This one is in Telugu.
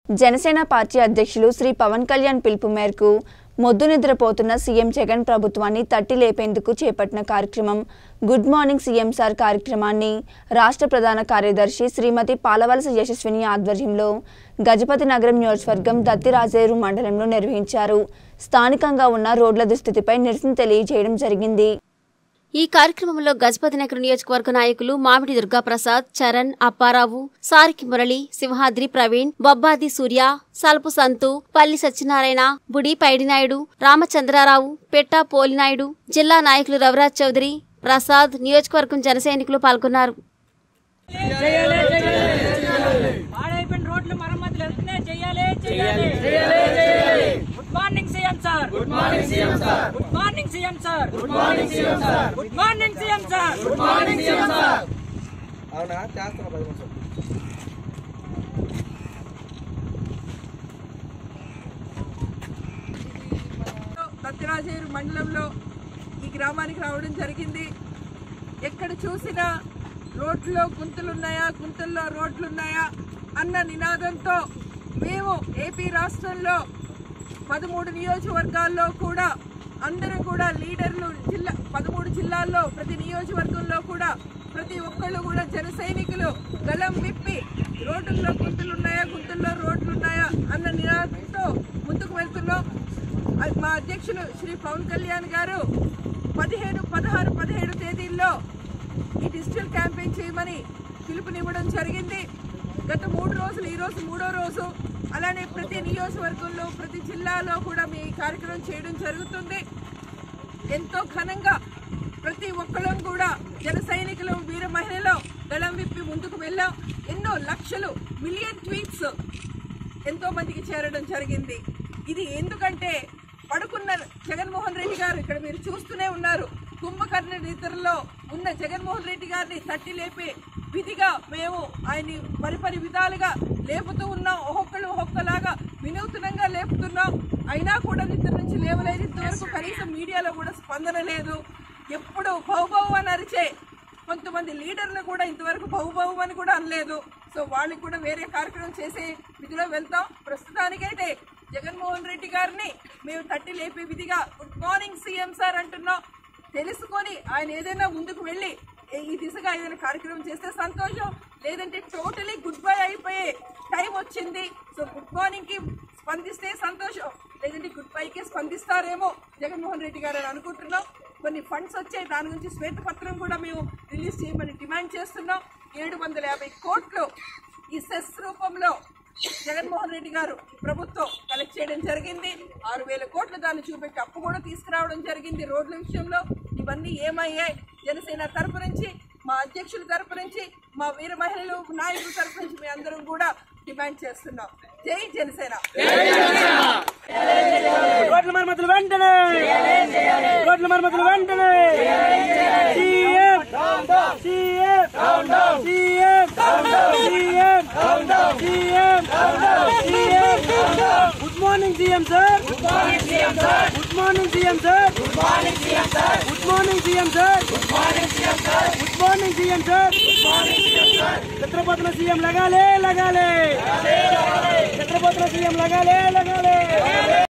జనసేన పార్టీ అధ్యక్షులు శ్రీ పవన్ కళ్యాణ్ పిలుపు మేరకు మొద్దు నిద్రపోతున్న సీఎం జగన్ ప్రభుత్వాన్ని తట్టి లేపేందుకు చేపట్టిన కార్యక్రమం గుడ్ మార్నింగ్ సీఎం సార్ కార్యక్రమాన్ని రాష్ట్ర ప్రధాన కార్యదర్శి శ్రీమతి పాలవలస యశస్విని ఆధ్వర్యంలో గజపతి నగరం నియోజకవర్గం దత్తిరాజేరు మండలంలో నిర్వహించారు. స్థానికంగా ఉన్న రోడ్ల దుస్థితిపై నిరసన తెలియజేయడం జరిగింది. ఈ కార్యక్రమంలో గజపతి నగర్ నియోజకవర్గ నాయకులు మామిడి దుర్గాప్రసాద్, చరణ్, అప్పారావు, సారికి మురళి, సింహాద్రి ప్రవీణ్, బొబ్బాది సూర్య, సల్పు సంతు, పల్లి సత్యనారాయణ, బుడి పైడినాయుడు, రామచంద్రారావు, పెట్టా పోలినాయుడు, జిల్లా నాయకులు రవిరాజ్ చౌదరి, ప్రసాద్, నియోజకవర్గం జన సైనికులు పాల్గొన్నారు. Good morning CM sir. Good morning CM sir. Good morning CM sir. Good morning CM sir. Good morning CM sir. Good morning CM sir. అవునా చేస్తున్నా 10 నిమిషాలు. దత్తిరాజేరు మండలంలో ఈ గ్రామానికి రావడం జరిగింది. ఎక్కడ చూసినా రోడ్లో గుంతలున్నాయా, గుంతల్లో రోడ్లున్నాయా అన్న నినాదంతో మేము ఏపీ రాష్ట్రంలో 13 నియోజకవర్గాల్లో కూడా అందరం కూడా లీడర్లు 13 జిల్లాల్లో ప్రతి నియోజకవర్గంలో కూడా ప్రతి ఒక్కళ్ళు కూడా జన సైనికులు గలం విప్పి రోడ్లలో గుంతలున్నాయా, గుంతల్లో రోడ్లున్నాయా అన్న నినాదంతో ముందుకు వెళ్తున్నాం. మా అధ్యక్షులు శ్రీ పవన్ కళ్యాణ్ గారు 15, 16, 17 తేదీల్లో ఈ డిజిటల్ క్యాంపెయిన్ చేయమని పిలుపునివ్వడం జరిగింది. గత 3 రోజులు, ఈరోజు 3వ రోజు. అలానే ప్రతి నియోజకవర్గంలో ప్రతి జిల్లాలో కూడా మీ కార్యక్రమం చేయడం జరుగుతుంది. ఎంతో ఘనంగా ప్రతి ఒక్కళ్ళం కూడా జన సైనికులు, వీర మహిళలు గళం విప్పి ముందుకు వెళ్ళాం. ఎన్నో లక్షలు, మిలియన్ ట్వీట్స్ ఎంతో మందికి చేరడం జరిగింది. ఇది ఎందుకంటే పడుకున్న జగన్మోహన్ రెడ్డి గారు ఇక్కడ మీరు చూస్తూనే ఉన్నారు. కుంభకర్ణ నిద్రలో ఉన్న జగన్మోహన్ రెడ్డి గారిని తట్టి లేపే విధిగా మేము ఆయన్ని పరిపరి విధాలుగా లేపుతూ ఉన్నాం. ఒక్కొక్కలాగా వినూత్నంగా లేపుతున్నాం. అయినా కూడా నిద్ర నుంచి లేవలేదు. ఇంతవరకు కనీసం మీడియాలో కూడా స్పందన లేదు. ఎప్పుడు బహుబహు అని అరిచే కొంతమంది లీడర్లు కూడా ఇంతవరకు బహుబహు అని కూడా అనలేదు. సో వాళ్ళకి కూడా వేరే కార్యక్రమం చేసే విధిలో వెళ్తాం. ప్రస్తుతానికైతే జగన్మోహన్ రెడ్డి గారిని మేము తట్టి లేపే విధిగా గుడ్ మార్నింగ్ సీఎం సార్ అంటున్నాం. తెలుసుకొని ఆయన ఏదైనా ముందుకు వెళ్ళి ఈ దిశగా ఏదైనా కార్యక్రమం చేస్తే సంతోషం, లేదంటే టోటలీ గుడ్ బై అయిపోయే టైం వచ్చింది. సో గుడ్ మార్నింగ్ కి స్పందిస్తే సంతోషం, లేదంటే గుడ్ బైకే స్పందిస్తారేమో జగన్మోహన్ రెడ్డి గారు అని అనుకుంటున్నాం. కొన్ని ఫండ్స్ వచ్చాయి, దాని గురించి శ్వేతపత్రం కూడా మేము రిలీజ్ చేయమని డిమాండ్ చేస్తున్నాం. 750 కోట్లు ఈ సెస్ రూపంలో జగన్మోహన్ రెడ్డి గారు ప్రభుత్వం కలెక్ట్ చేయడం జరిగింది. 6,000 కోట్లు దాన్ని చూపెట్టి అప్పు కూడా తీసుకురావడం జరిగింది రోడ్ల విషయంలో. ఇవన్నీ ఏమయ్యాయి? జనసేన తరపు నుంచి, మా అధ్యక్షుల తరపు నుంచి, మా వీర మహిళలు నాయకుల తరపు నుంచి మేము అందరం కూడా డిమాండ్ చేస్తున్నాం. జై జనసేన. రోడ్ల మరమ్మతులు వెంటనే, రోడ్ల మరమ్మతులు వెంటనే. CM CM CM CM CM CM. Good morning CM sir. Good morning CM sir. Good morning CM sir. Good morning CM sir. Good morning CM sir. Good morning CM sir. Good morning CM sir. Good morning CM sir. ఛత్రపతిలో సీఎం లగాలే లగాలే. ఛత్రపతిలో సీఎం లగాలే లగాలే.